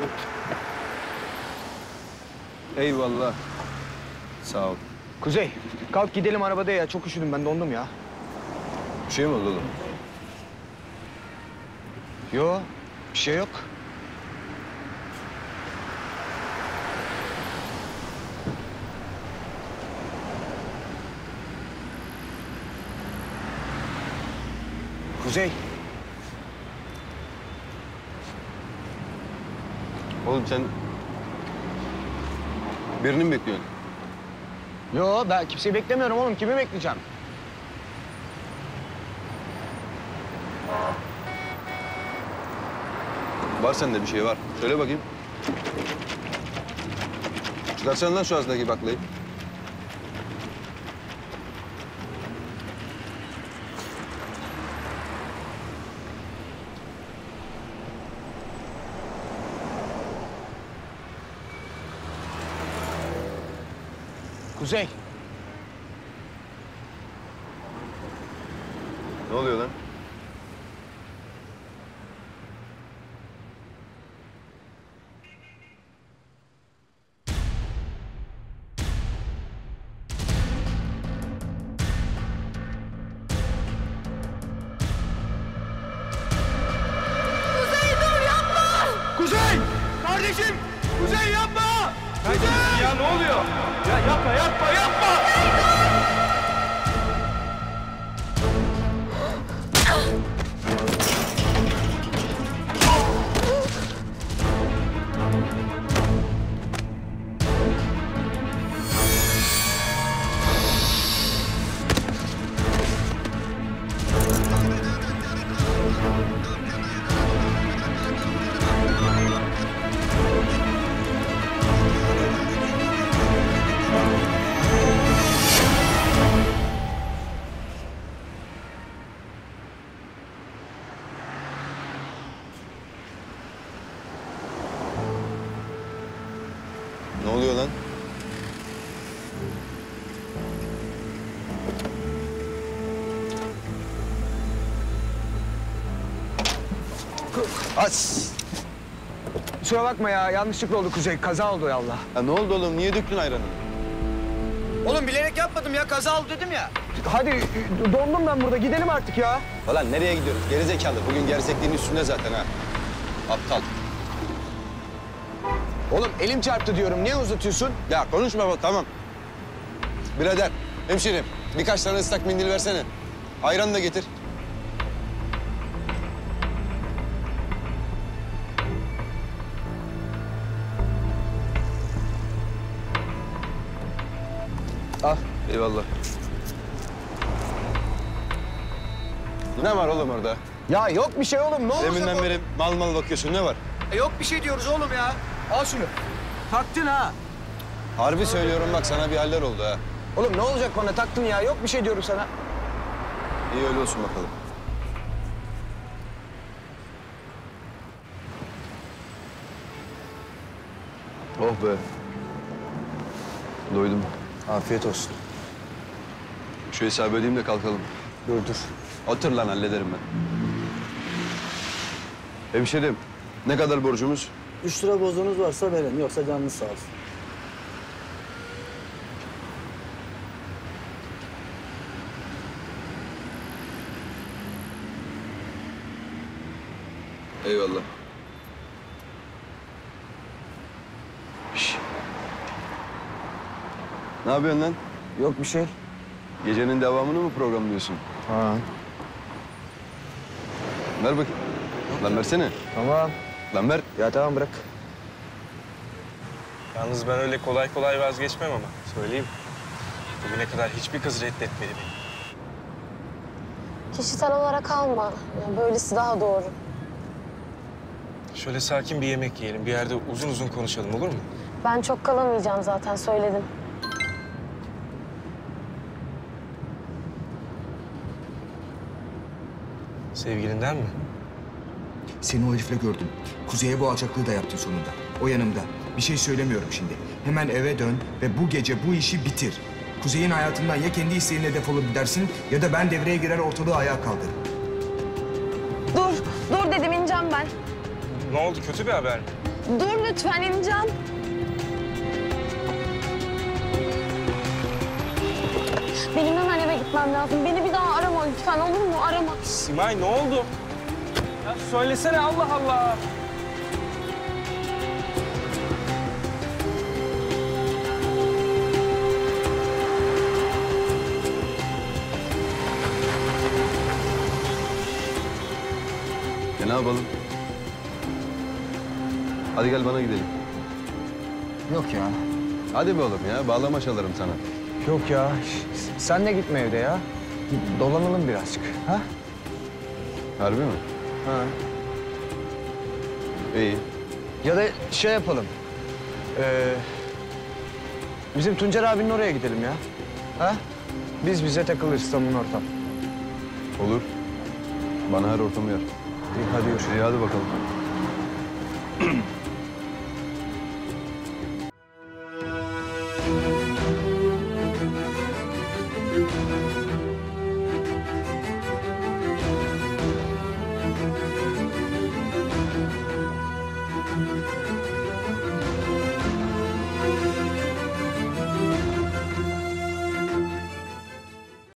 Eyvallah. Sağ ol. Kuzey, kalk gidelim arabada ya. Çok üşüdüm ben, dondum ya. Bir şey mi oldu oğlum? Yo, bir şey yok. Kuzey. Oğlum sen birini mi bekliyorsun? Yo, ben kimseyi beklemiyorum oğlum. Kimi bekleyeceğim? Var sende bir şey var. Söyle bakayım. Çıkarsana lan şu ağzındaki baklayı. Kuzey. Ne oluyor lan? Kuzey dur yapma! Kuzey! Kardeşim! Kuzey yapma! Kuzey! Ya ne oluyor? Ya yapma, yapma, yapma! Ne oluyor lan? Aç. Kusura bakma ya, yanlışlıkla oldu Kuzey. Kaza oldu ya Allah. Ya ne oldu oğlum? Niye döktün ayranı? Oğlum bilerek yapmadım ya, kaza oldu dedim ya. Hadi, dondum ben burada. Gidelim artık ya. Lan nereye gidiyoruz? Geri zekalı. Bugün gerçekliğin üstünde zaten ha. Aptal. Oğlum elim çarptı diyorum. Niye uzatıyorsun? Ya konuşma bak, tamam. Birader, hemşirim. Birkaç tane ıslak mendil versene. Ayran da getir. Al. Eyvallah. Ne var oğlum orada? Ya yok bir şey oğlum. Ne olacak? Deminden beri mal mal bakıyorsun. Ne var? Yok bir şey diyoruz oğlum ya. Al şunu. Taktın ha. Harbi söylüyorum bak, sana bir haller oldu ha. Oğlum ne olacak bana, taktın ya. Yok bir şey diyorum sana. İyi öyle olsun bakalım. Oh be. Doydum. Afiyet olsun. Şu hesabı ödeyeyim de kalkalım. Dur. Otur lan, hallederim ben. Hemşerim, ne kadar borcumuz? 3 lira bozduğunuz varsa verin, yoksa canınız sağ olsun. Eyvallah. Şş. Ne yapıyorsun lan? Yok bir şey. Gecenin devamını mı programlıyorsun? Ha. Ver bakayım. Lan versene. Tamam. Lan ver. Ya tamam bırak. Yalnız ben öyle kolay kolay vazgeçmem ama söyleyeyim. Bugüne kadar hiçbir kız reddetmedi beni. Kişisel olarak alma. Yani böylesi daha doğru. Şöyle sakin bir yemek yiyelim, bir yerde uzun uzun konuşalım, olur mu? Ben çok kalamayacağım zaten, söyledim. Sevgilinden mi? Seni o herifle gördüm. Kuzey'e bu alçaklığı da yaptın sonunda. O yanımda. Bir şey söylemiyorum şimdi. Hemen eve dön ve bu gece bu işi bitir. Kuzey'in hayatından ya kendi isteğinle defolup gidersin ya da ben devreye girer ortalığı ayağa kaldırırım. Dur dedim, ineceğim ben. Ne oldu, kötü bir haber mi? Dur lütfen, ineceğim. Benim hemen eve gitmem lazım. Beni bir daha arama lütfen, olur mu? Arama. Simay ne oldu? Ya söylesene Allah Allah. Ne yapalım? Hadi gel bana gidelim. Yok ya. Hadi be oğlum ya, bağlama çalarım sana. Yok ya. Sen de gitme evde ya. Dolanalım birazcık. Ha? Harbi mi? Ha. İyi. Ya da şey yapalım. Bizim Tuncer abinin oraya gidelim ya. Ha? Biz bize takılırız samimi ortam. Olur. Bana her ortamı yer. İyi, hadi görüşürüz. İyi hadi bakalım.